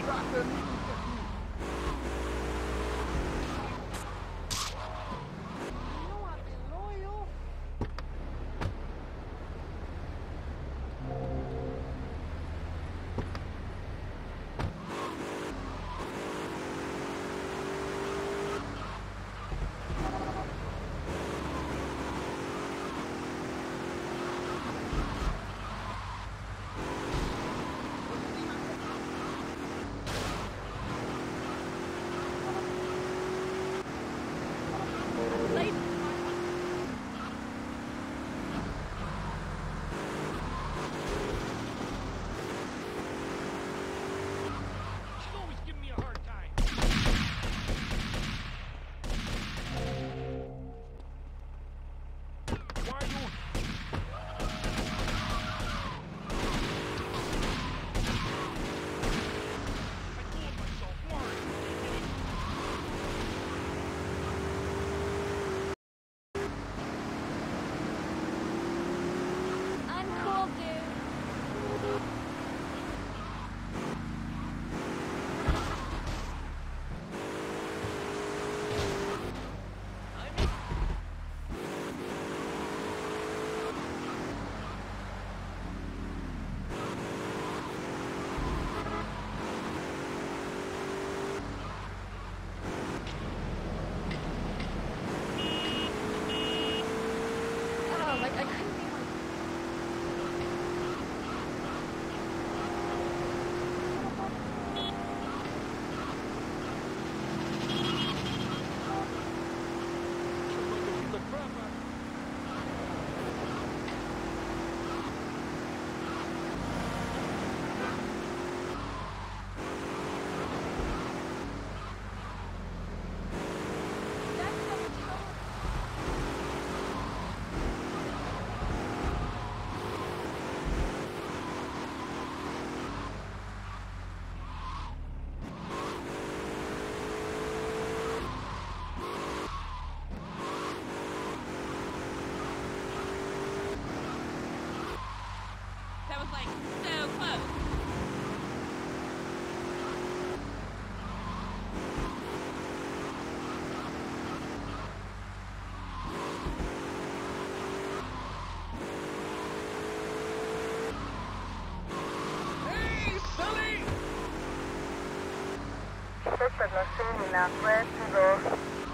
per la semina, questo.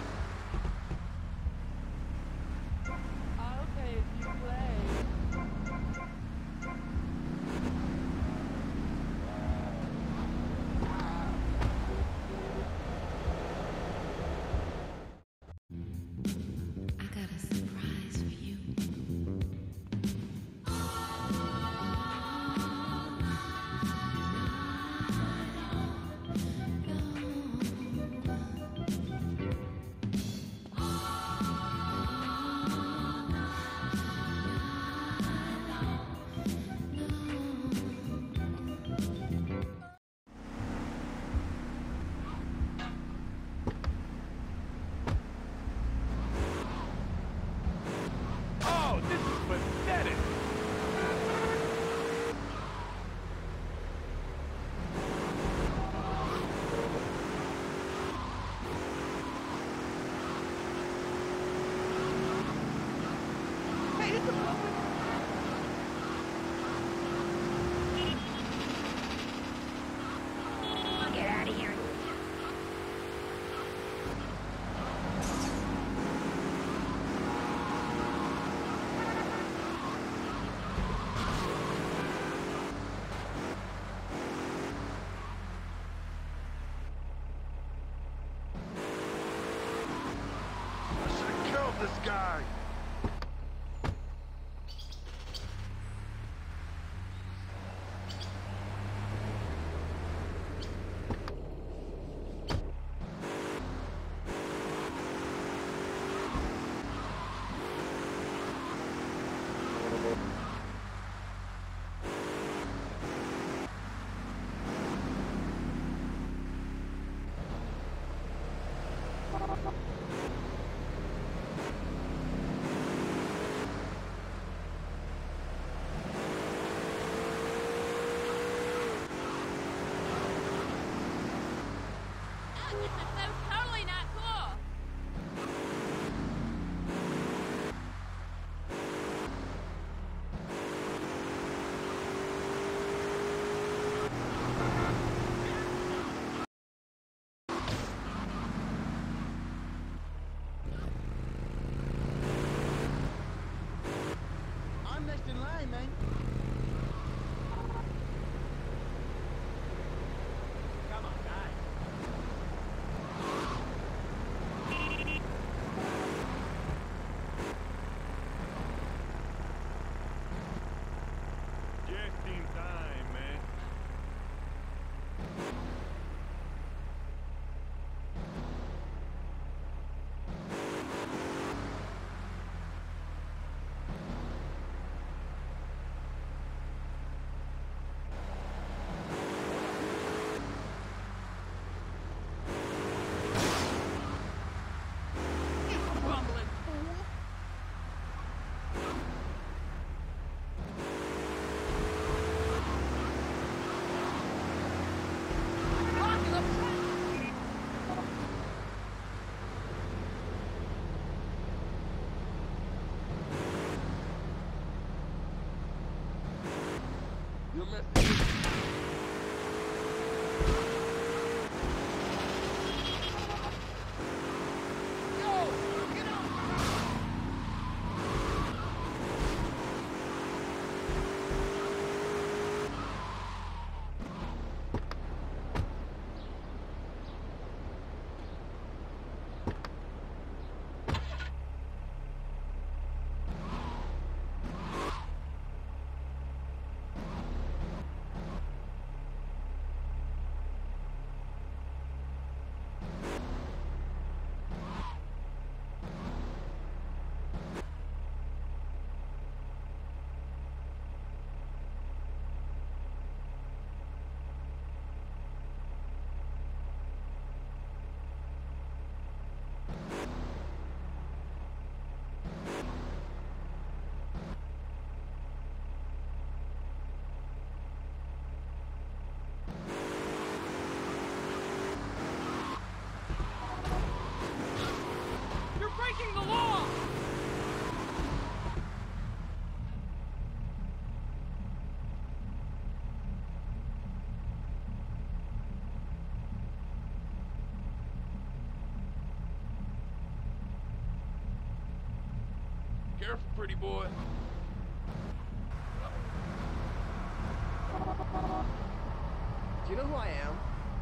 Okay, if you play. I got a surprise for you. Oh, this is pathetic! Hey, it's a public. Get out of here. I should have killed this guy! time, man. Come on, guys. Just in time, man. You bumbling fool. Blocking up traffic. You missed. Yo, get out. You're breaking the law. Careful, pretty boy. Do you know who I am?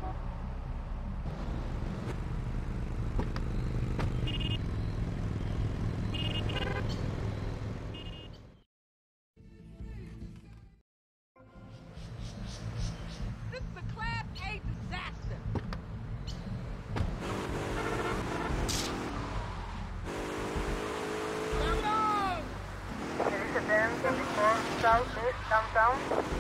This is a Class A disaster. Down. Elizabeth 24 Southeast Downtown.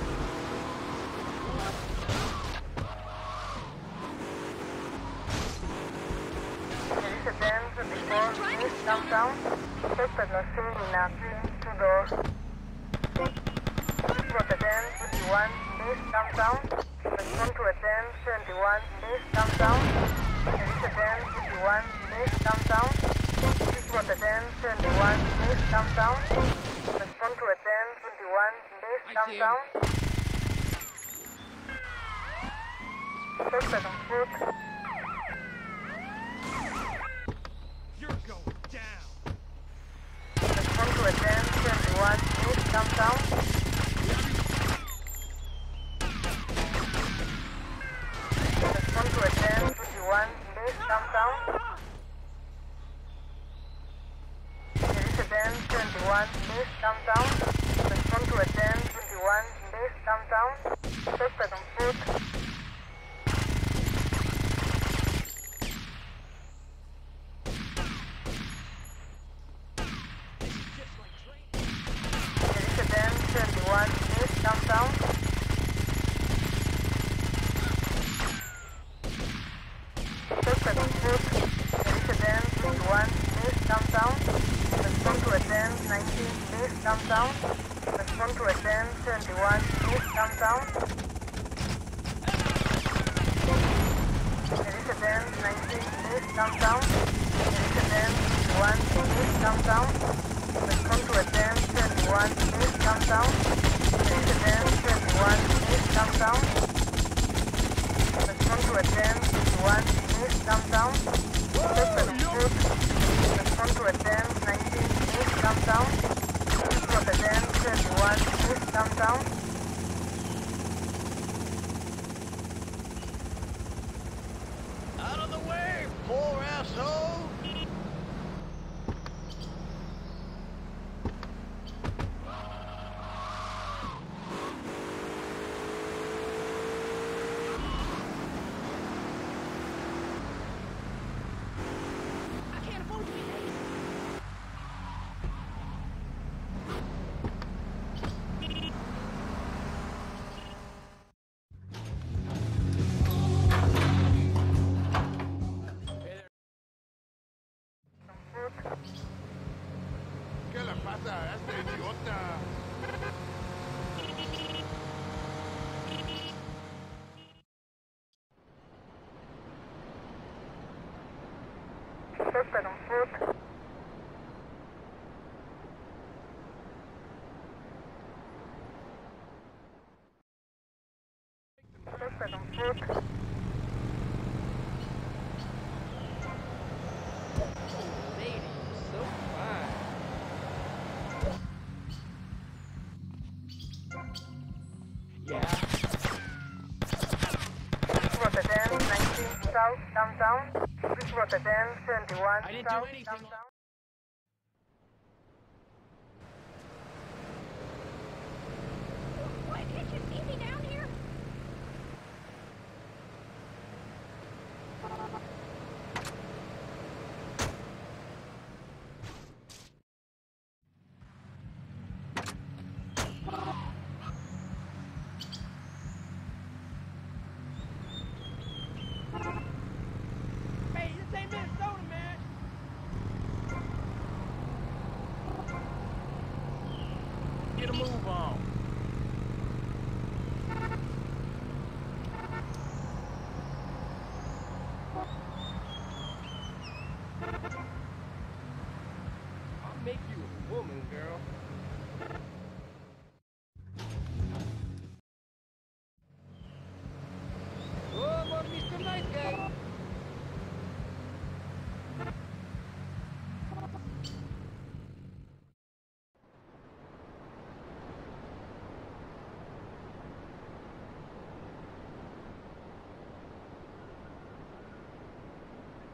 Elizabeth 24 East Downtown. Suspect not seen in accident, 2 doors. Rotterdam 21 East Downtown. Respond to attend 71 East Downtown. Elizabeth 51 East Downtown. Rotterdam 71 East Downtown. Respond to attend 21 East Downtown. Suspect on foot. You're going down. Respond to attend 21 East Downtown. Respond to attend 21 East Downtown. Elizabeth 21 East Downtown. Respond to attend 21 East Downtown. Suspect on foot. Elizabeth 21 East Downtown. Suspect on foot. Elizabeth 21 East Downtown. Respond to attend 19 East Downtown. Respond to attend 71 East Downtown. Elizabeth 19 East Downtown. Elizabeth 21 East Downtown. Respond to attend 71 East Downtown. Elizabeth 21 East Downtown. Respond to attend 21 East Downtown. Suspect on foot. Respond to attend 19 East Downtown. Rotterdam 71 East downtown. Out of the way, poor asshole! I can't afford to be late. ¿Qué le pasa a este idiota? Suspect on foot. Suspect on foot. Lady, so fine. Yeah. Rotterdam 19 South downtown. This Rotterdam 71 I didn't do South anything. downtown. What? Can't you see me down here? Hey, this ain't Minnesota, man. Get a move on. I'll make you a woman, girl. Oh, want me some nice guy.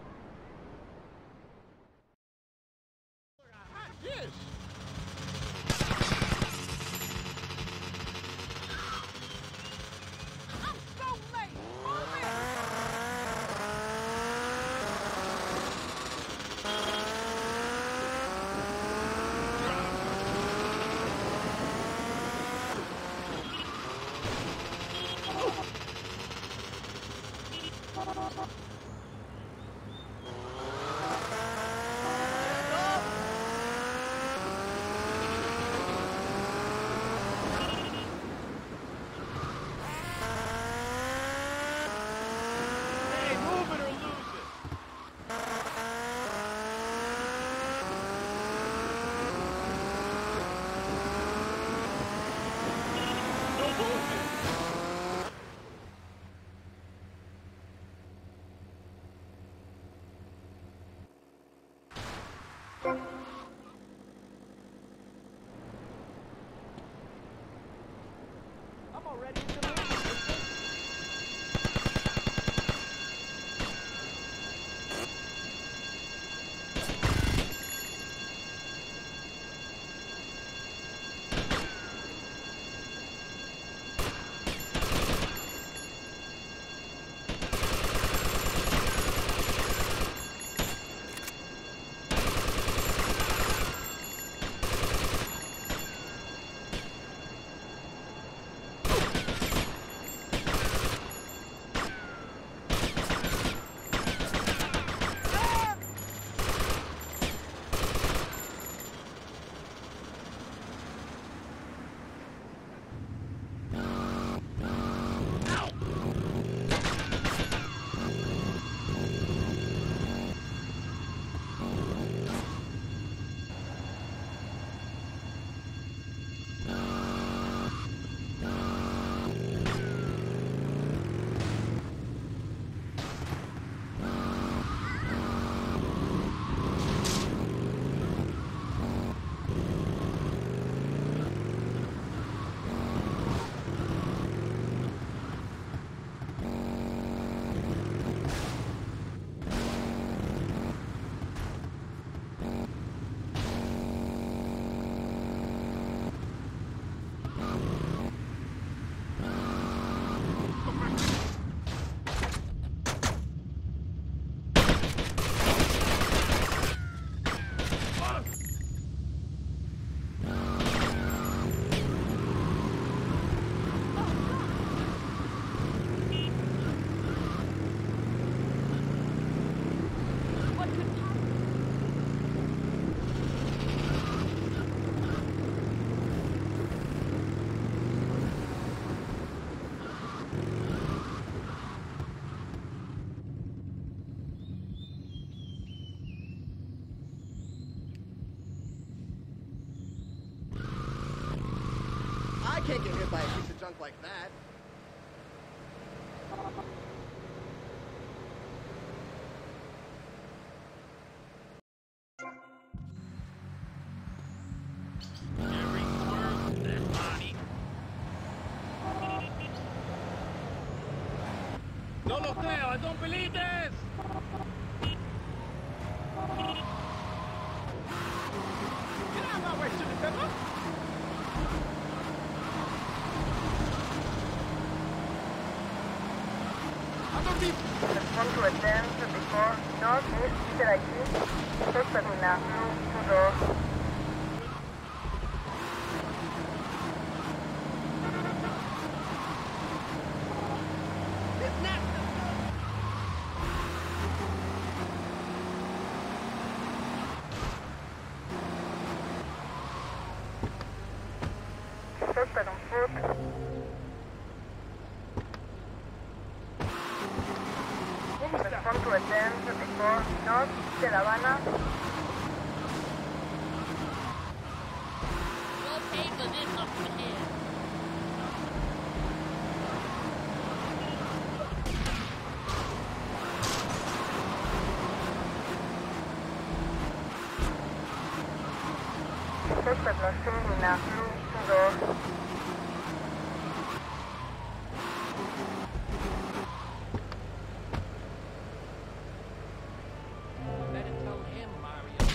Yes. can't get hit by a piece of junk like that. Every word of that body. No lo creo, I don't believe this! Get out of my way, Jimmy Pepper! Respond to attention before northeast interactive. First terminal, blue 2 doors. Suspect on foot. Respond to attention before north de La Habana. We'll pay for this up ahead. Suspect Los Terminal, blue 2 doors. Better tell him, Mario.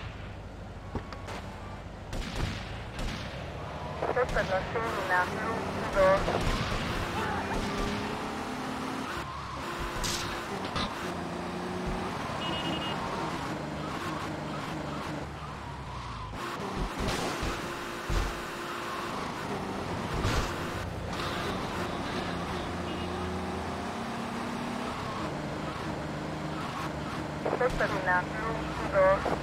Suspect Los Terminal, blue 2 doors. Suspect Terminal, blue 2 doors.